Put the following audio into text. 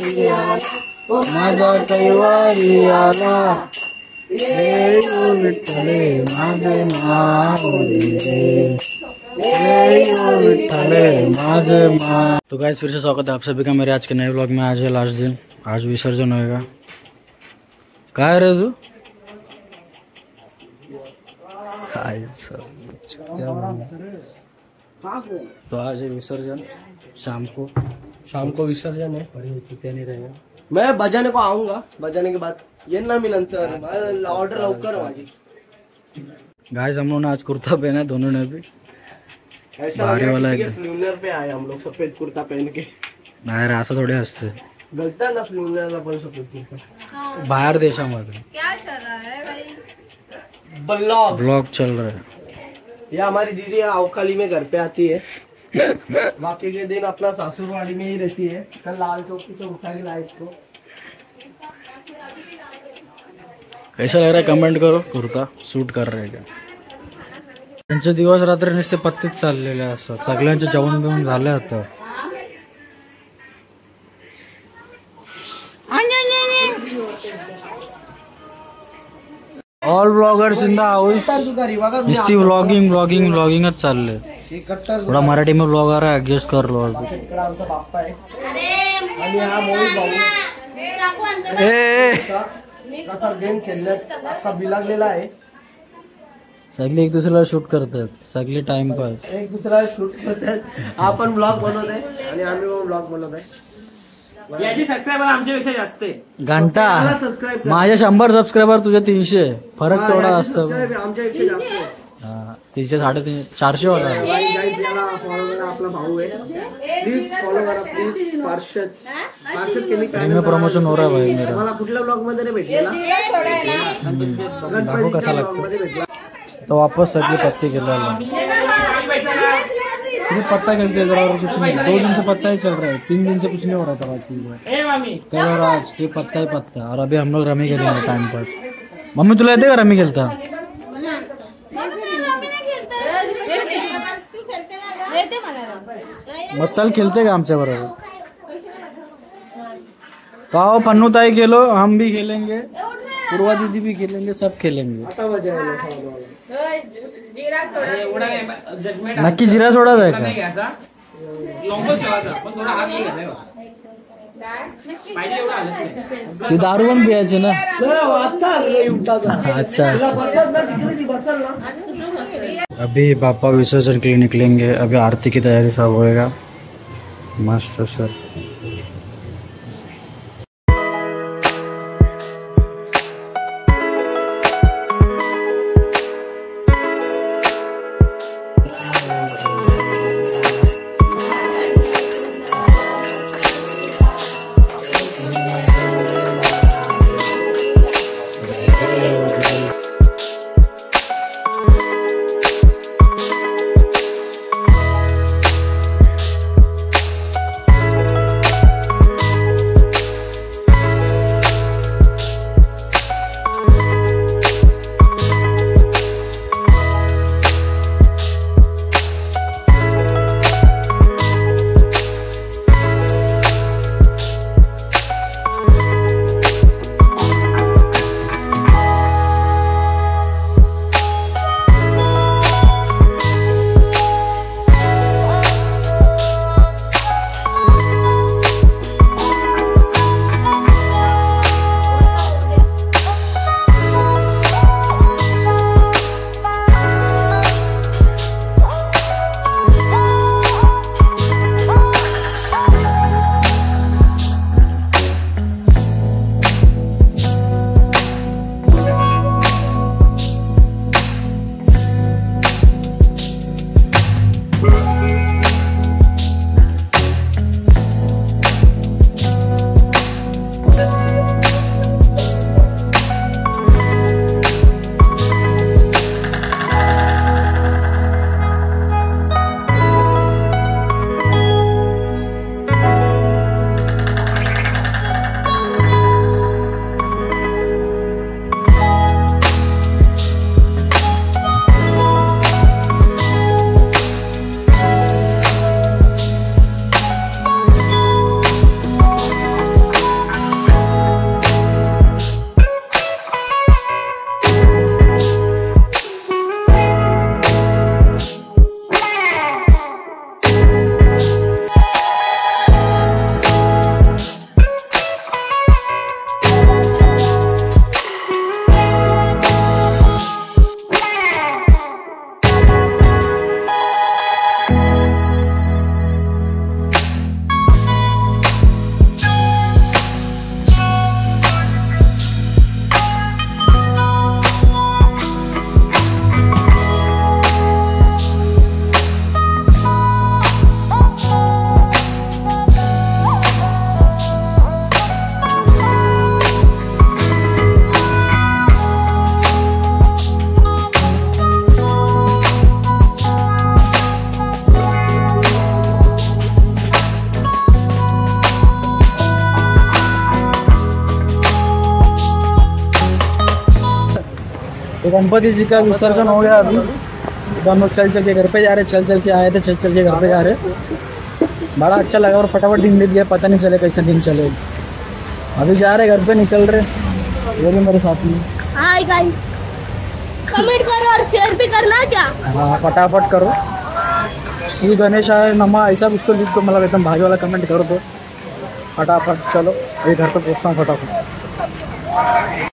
माझा कैवारी आला विठ्ठले माझे माऊली रे विठ्ठले माझे मा। तो गाइस फिर से स्वागत है आप सभी का मेरे आज के नए व्लॉग में। आज है लास्ट दिन, आज विसर्जन होएगा। कहाँ रहे तू? तो आज है विसर्जन, शाम को विसर्जन है। बड़ी चुतिया नहीं रहेगा। मैं बजाने को आऊंगा, बजाने के बाद ये ना मिलंतर ऑर्डर लवकर माझी। गाइस हम लोगों ने आज कुर्ता पहना है, दोनों ने भी। ऐसा लग रहा है किसी के फ्लूनर पे आए हम लोग सफेद कुर्ता पहन के। बाहेर असं थोडे असते, गलता ना फ्लूनरला पण सफेद कुर्ता। बाहर देशामध्ये क्या चल रहा है भाई? ब्लॉग चल रहा है। ये हमारी दीदी अवकाली में घर पे आती है, बाकी के दिन अपना सासुरवाड़ी में ही रहती है। कल लाल चौकी से उठा के लाए इसको। कैसा लग रहा है कमेंट करो। कुर्ता सूट कर रहे का? त्यांचे दिवस रात्र नुसते पत्तेच चाललेले असतात, सगळ्यांचे जेवण बिवण झाले आता। All bloggers in the house नुसती व्लॉगिंगच चालले। थोड़ा मराठी में ब्लॉग आ रहा है, एडजस्ट कर लो। आमचा बाप्पा आहे आणि हा मोहित भाऊ कसा गेम खेळण्यात असा बिलागलेला आहे। सगळे एक दुसऱ्याला शूट करतात, सगळे टाइमपास एक दुसऱ्याला शूट करतात। आपण ब्लॉग बनवत आहे आणि आम्ही पण ब्लॉग बनवत आहे। याची सबस्क्रायबर आमच्यापेक्षा जास्त आहे। घंटा माझे 100 सबस्क्रायबर, तुझे 300, फरक तेवढा असतो। आमच्यापेक्षा जास्त आहे। 300, 350, 400 होता। आपला भाऊ आहे, प्लीज फॉलो करा प्लीज। पार्षद केली में प्रमोशन हो रहा है भाई मेरा। मला कुठल्या ब्लॉग मध्ये नाही भेटलेला, दाखव कसा लागतो। तो वापस सगळे पत्ते केला, पत्ता खेलते जरा और कुछ नहीं। 2 दिन से पत्ता ही चल रहा है, 3 दिन से कुछ नहीं हो रहा था बाकी। कल और आज ये पत्ता ही पत्ता। और अभी हम लोग रमी खेलेंगे टाइम पास। मम्मी तुला येते का रमी खेलता? मग चल खेलते का आमच्या बरोबर? तो पन्नू ताई खेलो, हम भी खेलेंगे, पूर्वा दीदी भी खेलेंगे, सब खेलेंगे। नक्की जिरा सोडा जाए का? ती दारू पण पियायची ना? अच्छा। अभी पापा विसर्जन के लिए निकलेंगे, अभी आरती की तैयारी सब होएगा मस्त सर। गणपति जी का विसर्जन हो गया अभी, तो हम लोग चल चल के घर पे जा रहे, चल चल के आए थे, चल चल के घर पे जा रहे। बड़ा अच्छा लगा और फटाफट दिन बीत गया, पता नहीं चले कैसे दिन चले। अभी जा रहे घर पे, निकल रहे, ये भी मेरे साथ में। हाय गाइस, कमेंट करो और शेयर भी करना क्या। हाँ फटाफट करो, श्री गणेशाय नमः ऐसा कुछ तो लिख दो, मतलब एकदम भाई वाला कमेंट कर दो फटाफट। चलो अभी घर पे पहुँचता हूँ फटाफट।